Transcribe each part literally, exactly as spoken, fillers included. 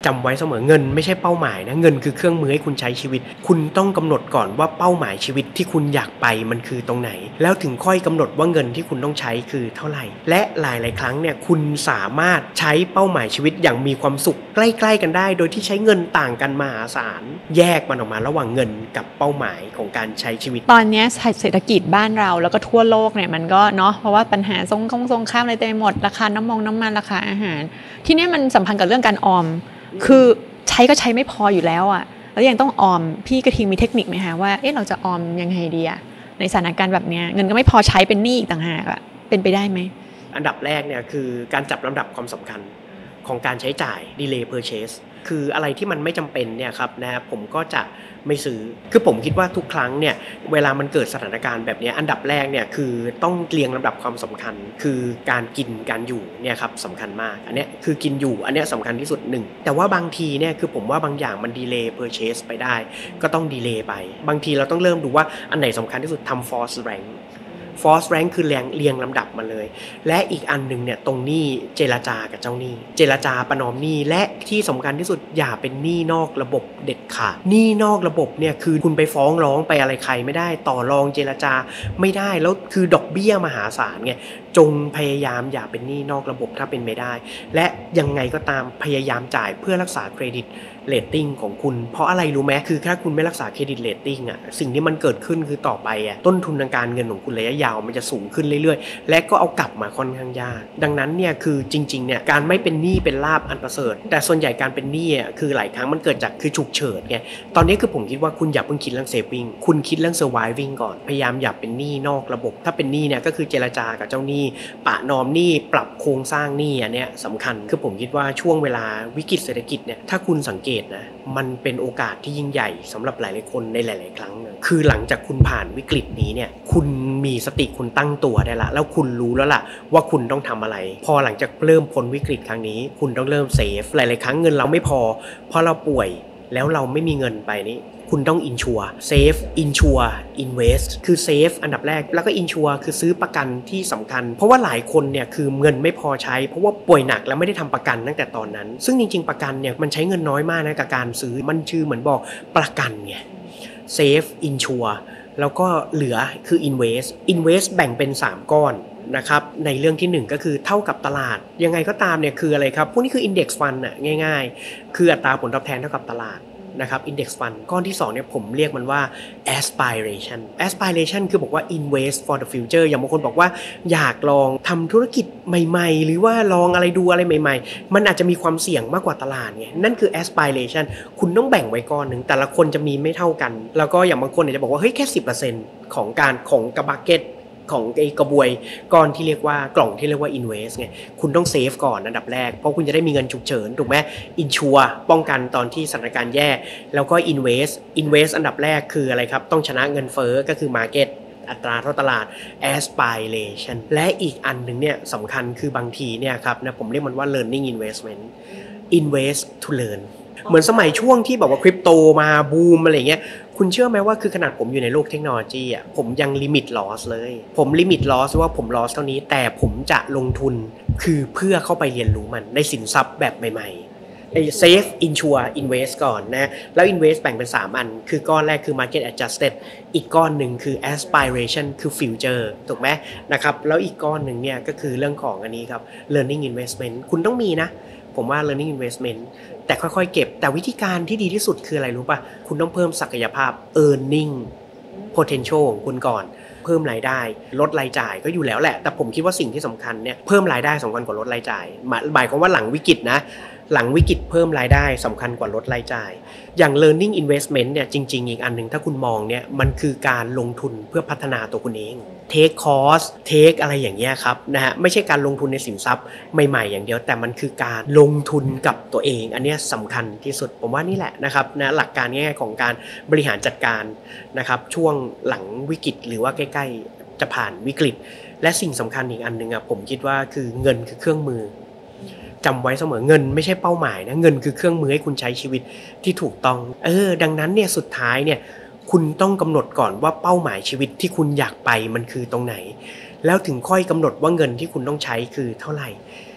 จำไว้เสมอเงินไม่ใช่เป้าหมายนะเงินคือเครื่องมือให้คุณใช้ชีวิตคุณต้องกำหนดก่อนว่าเป้าหมายชีวิตที่คุณอยากไปมันคือตรงไหนแล้วถึงค่อยกำหนดว่าเงินที่คุณต้องใช้คือเท่าไหร่และหลายๆครั้งเนี่ยคุณสามารถใช้เป้าหมายชีวิตอย่างมีความสุขใกล้ๆกันได้โดยที่ใช้เงินต่างกันมหาศาลแยกมันออกมาระหว่างเงินกับเป้าหมายของการใช้ชีวิตตอนนี้เศรษฐกิจบ้านเราแล้วก็ทั่วโลกเนี่ยมันก็เนาะเพราะว่าปัญหาสงครามสงครามอะไรเต็มหมดราคาน้ำมงน้ำมันราคาอาหารที่นี่มันสัมพันธ์กับเรื่องการออมคือใช้ก็ใช้ไม่พออยู่แล้วอ่ะแล้วยังต้องออมพี่กระทิงมีเทคนิคไหมคะว่าเอ๊ะเราจะออมยังไงดีอะในสถานการณ์แบบนี้เงินก็ไม่พอใช้เป็นหนี้อีกต่างหากอะเป็นไปได้ไหมอันดับแรกเนี่ยคือการจับลำดับความสำคัญของการใช้จ่าย delay purchase คืออะไรที่มันไม่จำเป็นเนี่ยครับนะผมก็จะไม่ซื้อคือผมคิดว่าทุกครั้งเนี่ยเวลามันเกิดสถานการณ์แบบนี้อันดับแรกเนี่ยคือต้องเรียงลำดับความสำคัญคือการกินการอยู่เนี่ยครับสำคัญมากอันนี้คือกินอยู่อันนี้สำคัญที่สุดหนึ่งแต่ว่าบางทีเนี่ยคือผมว่าบางอย่างมัน delay purchase ไปได้ก็ต้อง delay ไปบางทีเราต้องเริ่มดูว่าอันไหนสำคัญที่สุดทำ force rank force rank คือเรียงเรียงลำดับมาเลยและอีกอันนึงเนี่ยตรงหนี้เจรจากับเจ้าหนี้เจรจาประนอมหนี้และที่สำคัญที่สุดอย่าเป็นหนี้นอกระบบเด็ดขาดหนี้นอกระบบเนี่ยคือคุณไปฟ้องร้องไปอะไรใครไม่ได้ต่อรองเจรจาไม่ได้แล้วคือดอกเบี้ยมหาศาลไงจงพยายามอย่าเป็นหนี้นอกระบบถ้าเป็นไม่ได้และยังไงก็ตามพยายามจ่ายเพื่อรักษาเครดิตเรตติ้งของคุณเพราะอะไรรู้ไหมคือถ้าคุณไม่รักษาเครดิตเรตติ้งอ่ะสิ่งที่มันเกิดขึ้นคือต่อไปอ่ะต้นทุนทางการเงินของคุณระยะยาวมันจะสูงขึ้นเรื่อยๆและก็เอากลับมาค่อนข้างยากดังนั้นเนี่ยคือจริงๆเนี่ยการไม่เป็นหนี้เป็นลาภอันประเสริฐแต่ส่วนใหญ่การเป็นหนี้อ่ะคือหลายครั้งมันเกิดจากคือฉุกเฉินไงตอนนี้คือผมคิดว่าคุณอย่าเพิ่งคิดเรื่อง saving คุณคิดเรื่อง surviving ก่อนพยายามอย่าเป็นหนี้นอกระบบถ้าเป็นหนี้เนี่ยก็คือเจรจากับเจ้าหนี้ปะนอมหนี้ปรับโครงสร้างหนี้อันเนี้ยสำคัญคือผมคิดว่าช่วงเวลาวิกฤตเศรษฐกิจเนี่ยถ้าคุณสังเกตนะมันเป็นโอกาสที่ยิ่งใหญ่สำหรับหลายๆคนในหลายๆครั้งเลยคือหลังจากคุณผ่านวิกฤตนี้เนี่ยคุณมีสติคุณตั้งตัวได้ละแล้วคุณรู้แล้วล่ะว่าคุณต้องทำอะไรพอหลังจากเริ่มพ้นวิกฤตครั้งนี้คุณต้องเริ่มเซฟหลายๆครั้งเงินเราไม่พอเพราะเราป่วยแล้วเราไม่มีเงินไปนี่คุณต้องอินชัวร์เซฟอินชัวร์อินเวสต์คือเซฟอันดับแรกแล้วก็อินชัวร์คือซื้อประกันที่สำคัญเพราะว่าหลายคนเนี่ยคือเงินไม่พอใช้เพราะว่าป่วยหนักแล้วไม่ได้ทำประกันตั้งแต่ตอนนั้นซึ่งจริงๆประกันเนี่ยมันใช้เงินน้อยมากนะกับการซื้อมันชื่อเหมือนบอกประกันไงเซฟอินชัวร์แล้วก็เหลือคืออินเวสต์อินเวสต์แบ่งเป็นสามก้อนนะครับในเรื่องที่หนึ่งก็คือเท่ากับตลาดยังไงก็ตามเนี่ยคืออะไรครับพวกนี้คือ index fund น่ะง่ายๆคืออัตราผลตอบแทนเท่ากับตลาดนะครับ index fund ก้อนที่สองเนี่ยผมเรียกมันว่า aspiration aspiration คือบอกว่า invest for the future อย่างบางคนบอกว่าอยากลองทำธุรกิจใหม่ๆหรือว่าลองอะไรดูอะไรใหม่ๆมันอาจจะมีความเสี่ยงมากกว่าตลาดไงนั่นคือ aspiration คุณต้องแบ่งไว้ก้อนหนึ่งแต่ละคนจะมีไม่เท่ากันแล้วก็อย่างบางคนเนี่ยจะบอกว่าเฮ้ยแค่ สิบเปอร์เซ็นต์ ของการของกระบักเก็ตของไอ้กระบวยก้อนที่เรียกว่ากล่องที่เรียกว่า invest ไงคุณต้องเซฟก่อนอันดับแรกเพราะคุณจะได้มีเงินฉุกเฉินถูกไหม insure ป้องกันตอนที่สถานการณ์แย่แล้วก็ invest invest อันดับแรกคืออะไรครับต้องชนะเงินเฟ้อก็คือ market อัตราเท่าตลาด aspiration และอีกอันหนึ่งเนี่ยสำคัญคือบางทีเนี่ยครับนะผมเรียกมันว่า learning investment invest to learn เหมือนสมัยช่วงที่แบบว่าคริปโตมาบูมอะไรเงี้ยคุณเชื่อไหมว่าคือขนาดผมอยู่ในโลกเทคโนโลยีอ่ะผมยังลิมิตลอสเลยผมลิมิตลอสว่าผมลอสเท่านี้แต่ผมจะลงทุนคือเพื่อเข้าไปเรียนรู้มันในสินทรัพย์แบบใหม่ๆไอ้ Save Insure Invest ก่อนนะแล้ว Invest แบ่งเป็นสามอันคือก้อนแรกคือ Market Adjusted อีกก้อนหนึ่งคือ Aspiration คือ Future ถูกไหมนะครับแล้วอีกก้อนหนึ่งเนี่ยก็คือเรื่องของอันนี้ครับ Learning Investment คุณต้องมีนะผมว่า learning investment แต่ค่อยๆเก็บแต่วิธีการที่ดีที่สุดคืออะไรรู้ป่ะคุณต้องเพิ่มศักยภาพ earning potential ของคุณก่อนเพิ่มรายได้ลดรายจ่ายก็อยู่แล้วแหละแต่ผมคิดว่าสิ่งที่สำคัญเนี่ยเพิ่มรายได้สำคัญกว่าลดรายจ่ายหมายความว่าหลังวิกฤตนะหลังวิกฤตเพิ่มรายได้สำคัญกว่าลดรายจ่ายอย่าง learning investment เนี่ยจริงๆอีกอันหนึ่งถ้าคุณมองเนี่ยมันคือการลงทุนเพื่อพัฒนาตัวคุณเอง take course take อะไรอย่างเงี้ยครับนะฮะไม่ใช่การลงทุนในสินทรัพย์ใหม่ๆอย่างเดียวแต่มันคือการลงทุนกับตัวเองอันนี้สำคัญที่สุดผมว่านี่แหละนะครับนะหลักการง่ายๆของการบริหารจัดการนะครับช่วงหลังวิกฤตหรือว่าใกล้ๆจะผ่านวิกฤตและสิ่งสำคัญอีกอันนึงอ่ะผมคิดว่าคือเงินคือเครื่องมือจำไว้เสมอเงินไม่ใช่เป้าหมายนะเงินคือเครื่องมือให้คุณใช้ชีวิตที่ถูกต้องเออดังนั้นเนี่ยสุดท้ายเนี่ยคุณต้องกำหนดก่อนว่าเป้าหมายชีวิตที่คุณอยากไปมันคือตรงไหนแล้วถึงค่อยกำหนดว่าเงินที่คุณต้องใช้คือเท่าไหร่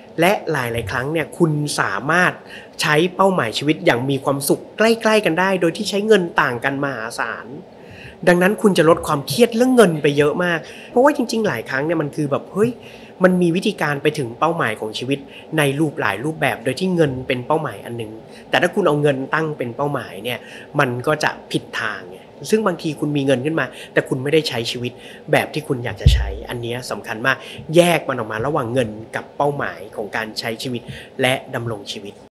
และหลายๆครั้งเนี่ยคุณสามารถใช้เป้าหมายชีวิตอย่างมีความสุขใกล้ๆกันได้โดยที่ใช้เงินต่างกันมหาศาลดังนั้นคุณจะลดความเครียดเรื่องเงินไปเยอะมากเพราะว่าจริงๆหลายครั้งเนี่ยมันคือแบบเฮ้ยมันมีวิธีการไปถึงเป้าหมายของชีวิตในรูปหลายรูปแบบโดยที่เงินเป็นเป้าหมายอันนึงแต่ถ้าคุณเอาเงินตั้งเป็นเป้าหมายเนี่ยมันก็จะผิดทางไงซึ่งบางทีคุณมีเงินขึ้นมาแต่คุณไม่ได้ใช้ชีวิตแบบที่คุณอยากจะใช้อันนี้สำคัญมากแยกมันออกมาระหว่างเงินกับเป้าหมายของการใช้ชีวิตและดำรงชีวิต